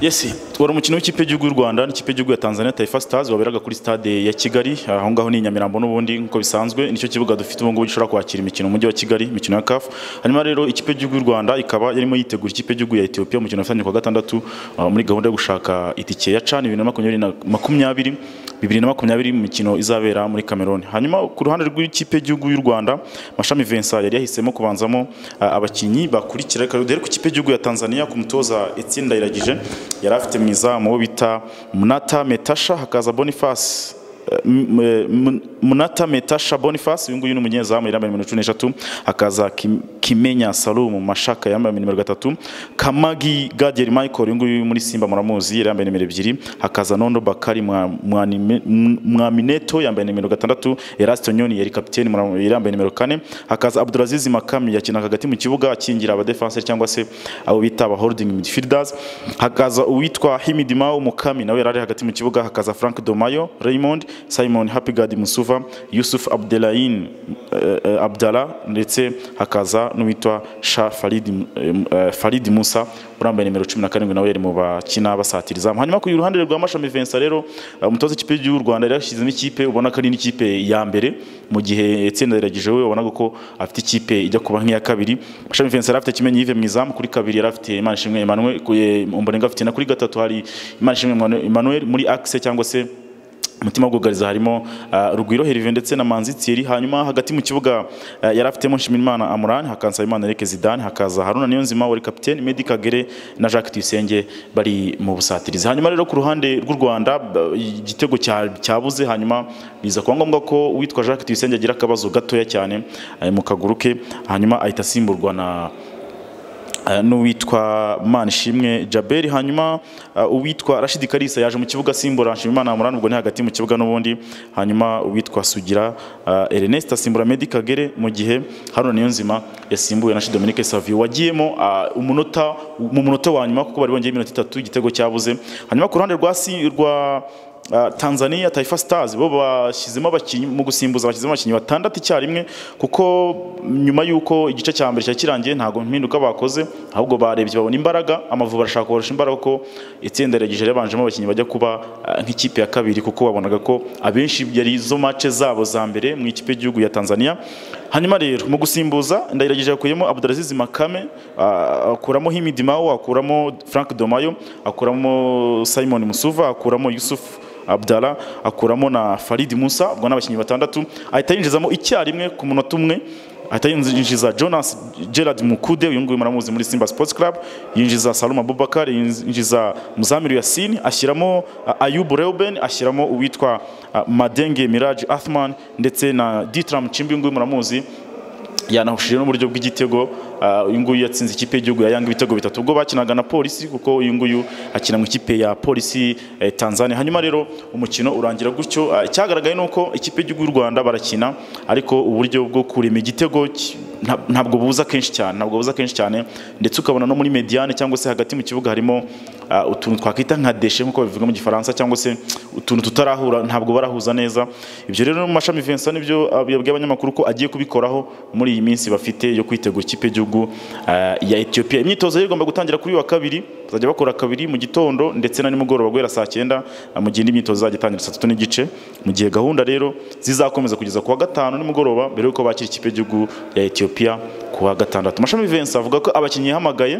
Yes, twari umukino w'ikipe y'igihugu y'u Rwanda n'ikipe y'igihugu ya Tanzania Taifa Stars waberaga kuri stade ya Kigali, aho ngaho ni Nyamirambo n'ubundi nko bisanzwe nicyo kibuga dufite ubu ngubu gishobora kwakira imikino mu mujyi wa Kigali, imikino ya CAF. Hanyuma rero ikipe y'igihugu y'u Rwanda ikaba yarimo yitegura ikipe y'igihugu ya Ethiopia umukino wafanywe kwa gatandatu muri gahunda yo gushaka itike ya CHAN 2020 mu mikino izabera muri Cameroon. Hanyuma ku ruhande rw'ikipe y'igihugu y'u Rwanda Mashami Vincent yari yahisemo kubanzamo abakinyi bakurikira rero ku ikipe y'igihugu ya Tanzania ku mutoza Etienne Ndayiragije yari afite mwiza mu bita Munata Metasha hakaza Boniface Munata Metasha Boniface uyu nguyu n'umunyezamu yambaye nimero 13, hakaza Kimenya Salum Mashaka yambaye nimero 3, Kamagi Gadiel Michael uyu nguyu muri Simba muramuzi yambaye nimero 2, hakaza Nondo Bakari Mwamineto yambaye nimero 6, Erasto Nyoni yari kapiteni yambaye nimero 4, hakaza Abdulaziz Makami yakina hagati mu kibuga akingira aba defenseur cyangwa se abo bita aba holding midfielders, hakaza uwitwa Himidimao Mukami nawe yari hagati mu kibuga, hakaza Frank Domayo Raymond, Simon Happy God Musuva, Yusuf Abdelain Abdallah ndetse hakaza n'uwitwa Sha Farid Musa urambaye nimero 17 nawe yari mu bakina basatiriza. Hanyuma ku ruhande rwa Mashami Vincent rero umutoza ikipe y'u Rwanda yari yashizemo ikipe ubona ko ari n'ikipe ya mbere mu gihe Etienne Ndayiragije we ubona ko afite ikipe ijya kuba nk'iya kabiri. Mashami Vincent yari afite Kimenyi Yves Mwizamu kuri kabiri, yari afite Imanishimwe Emmanuel Umborenga afite na kuri gatatu hari Imanishimwe Emmanuel, muri axe cyangwa se mutima gugariza harimo Rugwiro Herve ndetse na Manzi Thierry. Hanyuma hagati mu kibuga yari afitemo Nshimiyimana Amran, hakaza Imana Eric Zidane, hakaza Haruna Niyonzima wari kapiteni, Medi Kagere na Jacques Tuyisenge bari mu busatirizi. Hanyuma rero ku ruhande rw'u Rwanda igitego cyabuze, hanyuma biza kuba ngombwa ko witwa Jacques Tuyisenge agira akabazo gatoya cyane mu kaguru ke, hanyuma ahita simburwa na n'uwitwa Manishimwe Jaberi. Hanyuma uwitwa Rashid Kalisa yaje mu kibuga simbura Nshimiyimana Amran, ubwo ni hagati mu kibuga n'ubundi. Hanyuma uwitwa Sugira Ernest asimbura Medi Kagere, mu gihe Haruna Niyonzima yasimbuye na Dominique Savio wagiyemo mu munota wa nyuma kuko bari bongeye iminota 3 igitego cyabuze. Hanyuma ku ruhande rwa Tanzania Taifa Stars bo bashyizemo abakinyi mu gusimbuza, bashyizemo abakinyi batandatu icyarimwe kuko nyuma yuko igice cya mbere cyakirangiye ntago mpinduka bakoze, ahubwo barebye babona imbaraga Amavubi barashaka kurusha imbaraga ko itsinda Ndayiragije yabanjemo abakinyi bajya kuba nk'ikipe ya kabiri kuko babonaga ko abenshi yari zo match zabo za mbere mu ikipe y'igihugu ya Tanzania. Hanyuma rero mu gusimbuza Ndayiragije yakuyemo Abdulaziz Makame, akuramo Himidimao, akuramo Frank Domayo, akuramo Simon Musuva, akuramo Yusuf Abdallah, akuramo na Farid Musa, ubwo n'abakinyi batandatu. Ahita yinjizamo icyarimwe ku munota umwe, ahita yinjiza Jonas Gerard Mukude uyu nguyu muramuzi muri Simba Sports Club, yinjiza Salum Abubakar, yinjiza Muzamiru Yasin, ashyiramo Ayub Reuben, ashyiramo uwitwa Madenge Mirage Athman ndetse na Ditram Chimbi nguyu muramuzi yanahushije n'uburyo bw'igitego. Uyu nguyu yatsinze ikipe y'igihugu ya Yanga ibitego 3 ubwo bakinaga na Polisi kuko uyu nguyu akina mu ikipe ya Polisi Tanzania. Hanyuma rero umukino urangira gutyo, cyagaragaye nuko ikipe y'igihugu y'u Rwanda barakina ariko uburyo bwo kurema igitego ntabwo buza kenshi cyane, ndetse ukabona no muri mediane cyangwa se hagati mu kibuga harimo utuntu twakita nka deshe nkuko bivuga mu Gifaransa, cyangwa se utuntu tutarahura, ntabwo barahuza neza. Ibyo rero Mashami Vincent nibyo yabwiye abanyamakuru ko agiye kubikoraho muri iyi minsi bafite yo kwitegura ikipe y'igihugu ya Ethiopia. Imyitozo igomba gutangira kuri wa kabiri, bazajya bakora kabiri mu gitondo ndetse na nimugoroba guhera saa 9, mu gihe imyitozo izajya itangira saa 3 n'igice, mu gihe gahunda rero zizakomeza kugeza ku wa 5 nimugoroba mbere yuko bakira ikipe y'igihugu ya Ethiopia ku wa 6. Mashami Vincent avuga ko abakinyi yahamagaye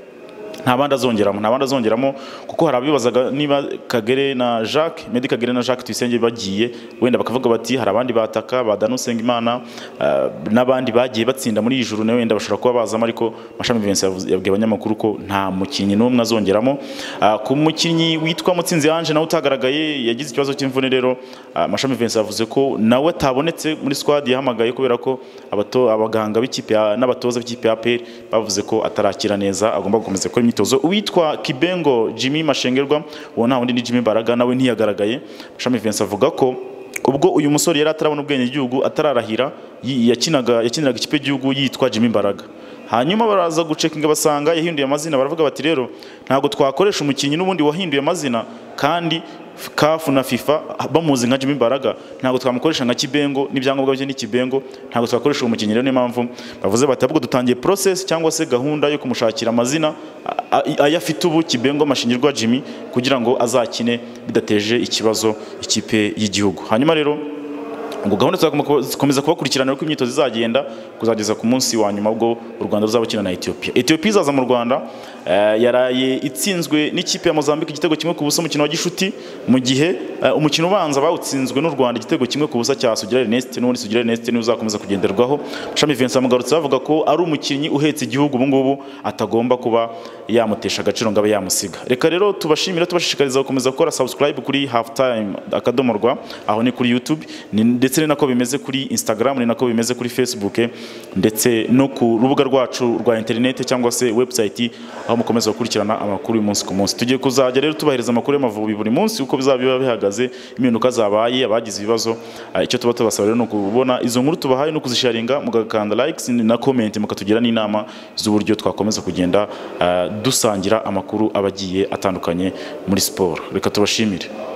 nta bandi azongeramo kuko hari abibazaga niba Kagere na Jacques Medi Kagere na Jacques Tuyisenge bagiye wenda bakavuga bati hari abandi bataka badanu Sengimana n'abandi bagiye batsinda muri ijuru ne wenda bashobora kuba bazama, ariko Mashami Vincent yabwiye abanyamakuru ko nta mukinyi n'umwe azongeramo. Ku mukinyi witwa Mutsinzi Ange nawe utagaragaye yagize ikibazo cy'imvune, rero Mashami Vincent yavuze ko nawe atabonetse muri squad yahamagaye kubera ko abaganga b'ikipe n'abatoza b'ikipe ya APR bavuze ko atarakira neza, agomba gukomeza ko imyitozo. Uwitwa Kibengo Jimmy Mashengerwa uwo nta wundi ni Jimmy Baraga nawe ntiyagaragaye. Mashami Vincent avuga ko ubwo uyu musore yari atarabona ubwenge igihugu atararahira yakiniraga ikipe y'igihugu yitwa Jimmy Baraga. Hanyuma baraza gucekinga basanga yahinduye amazina, baravuga bati rero ntago twakoresha umukinyi n'ubundi wahinduye amazina kandi CAF na FIFA bamuzi nka Jimmy Baraga, ntago twamukoresha nka Kibengo n'ibyangombwa bye ni Kibengo, ntago twakoresha umukinyi rero. Niyo mpamvu bavuze bati ahubwo dutangiye process cyangwa se gahunda yo kumushakira amazina ayafite ubu Kibengo Mashingirwa Jimmy kugira ngo azakine bidateje ikibazo ikipe y'igihugu. Hanyuma rero ngo gahunda tuzakomeza kubakurikirana uko imyitozo izagenda kuzageza ku munsi wa nyuma ubwo u Rwanda ruzabakina na Ethiopia. Ethiopia izaza mu Rwanda yaraye itsinzwe n'ikipe ya Mozambique igitego kimwe ku busa umukino wa gishuti, mu gihe umukino ubanza bawutsinzwe n'u Rwanda igitego kimwe ku busa cya Sugira Ernest, n'ubundi Sugira Ernest ni uzakomeza kugenderwaho. Shami Vincent Mugarutse bavuga ko ari umukinnyi uhetse igihugu ubu ngubu atagomba kuba yamutesha agaciro ngo abe yamusiga. Reka rero tubashimira, tubashishikariza gukomeza gukora subscribe kuri halftime.rw, aho ni kuri YouTube, ndetse ni nako bimeze kuri Instagram, ni nako bimeze kuri Facebook, ndetse no ku rubuga rwacu rwa internet cyangwa se website, aho mukomeza gukurikirana amakuru y'umunsi ku munsi. Tugiye kuzajya rero tubahereza amakuru y'Amavubi buri munsi uko bizaba bihagaze, impinduka zabaye, abagize ibibazo. Icyo tuba tubasaba rero no kubona izo nkuru tubahaye no kuzisharinga, mugakanda likes na comment, mukatugira n'inama z'uburyo twakomeza kugenda dusangira amakuru abagiye atandukanye muri sport. Reka tubashimire.